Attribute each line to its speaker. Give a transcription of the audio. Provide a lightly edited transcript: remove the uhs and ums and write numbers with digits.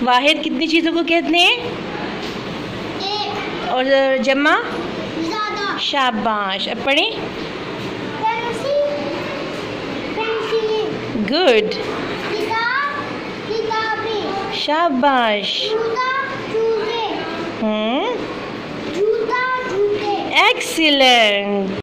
Speaker 1: वाहिद कितनी चीज़ों को कहते हैं?
Speaker 2: एक।
Speaker 1: और जम्मा?
Speaker 2: ज़्यादा।
Speaker 1: शाबाश। अब पढ़ें।
Speaker 2: पेंसिल।
Speaker 1: गुड।
Speaker 2: किताब, किताबें।
Speaker 1: शाबाश।
Speaker 2: जूता, जूते। जूता, जूते।
Speaker 1: एक्सीलेंट।